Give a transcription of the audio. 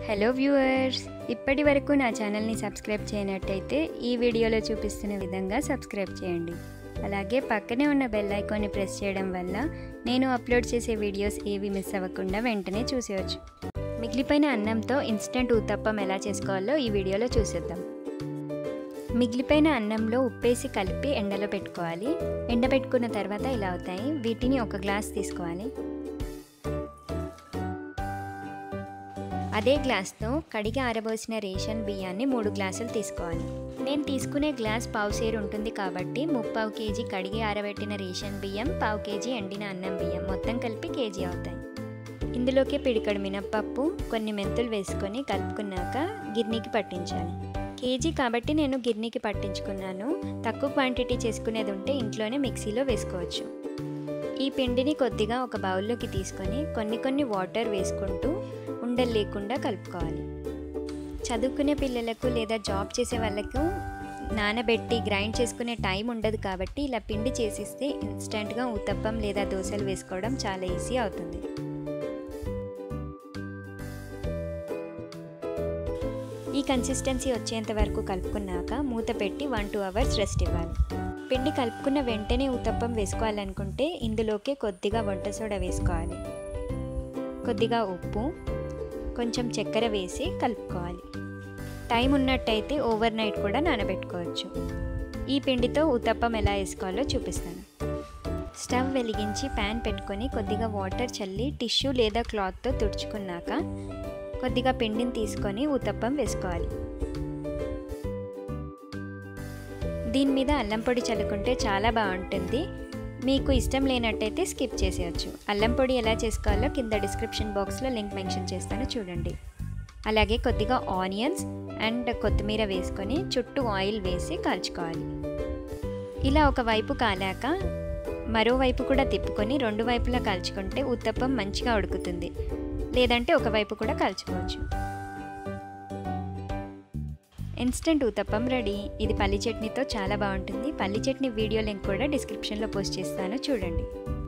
Hello viewers, ఇప్పటి వరకు నా ఛానల్ని సబ్స్క్రైబ్ చేయనట్టయితే ఈ వీడియోలో చూపిస్తున్న విధంగా సబ్స్క్రైబ్ చేయండి. అలాగే పక్కనే ఉన్న బెల్ ఐకాన్ని ప్రెస్ చేయడం వల్ల నేను అప్లోడ్ చేసే వీడియోస్ ఏవి మిస్ అవ్వకుండా వెంటనే చూసేయచ్చు. మిగిలిపోయిన అన్నంతో ఇన్స్టెంట్ ఊతప్పం ఎలా చేసుకోవాలో ఈ వీడియోలో చూసేద్దాం. మిగిలిపోయిన అన్నంలో ఉప్పేసి కలిపి ఎండలో పెట్టుకోవాలి. ఎండబెట్టుకున్న తర్వాత ఇలా అవుతాయి. వీటిని ఒక గ్లాస్ తీసుకోవాలి. అదే గ్లాస్తో కడిగి ఆరబోసిన రేషన్ బియ్యాన్ని 3 గ్లాసులు తీసుకోవాలి. నేను తీసుకునే గ్లాస్ పావుసేరు ఉంటుంది కాబట్టి 3/4 కేజీ కడిగి ఆరబెట్టిన రేషన్ బియ్యం, 1/4 కేజీ ఎండిన అన్నం బియ్యం మొత్తం కలిపి కేజీ అవుతాయి. ఇందులోకి పిడికడు మినప్పప్పు, కొన్ని మెంతులు వేసుకొని కలుపుకున్నాక గిర్నీకి పట్టించాలి. కేజీ కాబట్టి నేను గిర్నీకి పట్టించుకున్నాను. తక్కువ క్వాంటిటీ చేసుకునేది ఉంటే ఇంట్లోనే మిక్సీలో వేసుకోవచ్చు. ఈ పిండిని కొద్దిగా ఒక బౌల్లోకి తీసుకొని కొన్ని వాటర్ వేసుకుంటూ ఉండలు లేకుండా కలుపుకోవాలి. చదువుకునే పిల్లలకు లేదా జాబ్ చేసే వాళ్ళకు నానబెట్టి గ్రైండ్ చేసుకునే టైం ఉండదు కాబట్టి ఇలా పిండి చేసిస్తే ఇన్స్టెంట్గా ఊతప్పం లేదా దోశలు వేసుకోవడం చాలా ఈజీ అవుతుంది. ఈ కన్సిస్టెన్సీ వచ్చేంత వరకు కలుపుకున్నాక మూత పెట్టి 1-2 అవర్స్ రెస్ట్ ఇవ్వాలి. పిండి కలుపుకున్న వెంటనే ఊతప్పం వేసుకోవాలనుకుంటే ఇందులోకి కొద్దిగా వంట సోడా వేసుకోవాలి. కొద్దిగా ఉప్పు, కొంచెం చక్కెర వేసి కలుపుకోవాలి. టైం ఉన్నట్టయితే ఓవర్ నైట్ కూడా నానబెట్టుకోవచ్చు. ఈ పిండితో ఊతప్పం ఎలా వేసుకోవాలో చూపిస్తాను. స్టవ్ వెలిగించి ప్యాన్ పెట్టుకొని కొద్దిగా వాటర్ చల్లి టిష్యూ లేదా క్లాత్తో తుడుచుకున్నాక కొద్దిగా పిండిని తీసుకొని ఊతప్పం వేసుకోవాలి. దీని మీద అల్లం పొడి చల్లుకుంటే చాలా బాగుంటుంది. మీకు ఇష్టం లేనట్టయితే స్కిప్ చేసేయచ్చు. అల్లం పొడి ఎలా చేసుకోవాలో కింద డిస్క్రిప్షన్ బాక్స్లో లింక్ మెన్షన్ చేస్తాను, చూడండి. అలాగే కొద్దిగా ఆనియన్స్ అండ్ కొత్తిమీర వేసుకొని చుట్టూ ఆయిల్ వేసి కాల్చుకోవాలి. ఇలా ఒకవైపు కాలాక మరోవైపు కూడా తిప్పుకొని 2 వైపులా కాల్చుకుంటే ఊతప్పం మంచిగా ఉడుకుతుంది. లేదంటే ఒకవైపు కూడా కాల్చుకోవచ్చు. Instant uttapam ready. ఇది పల్లి చట్నీతో చాలా బాగుంటుంది. పల్లి చట్నీ వీడియో లింక్ కూడా డిస్క్రిప్షన్లో పోస్ట్ చేస్తాను, చూడండి.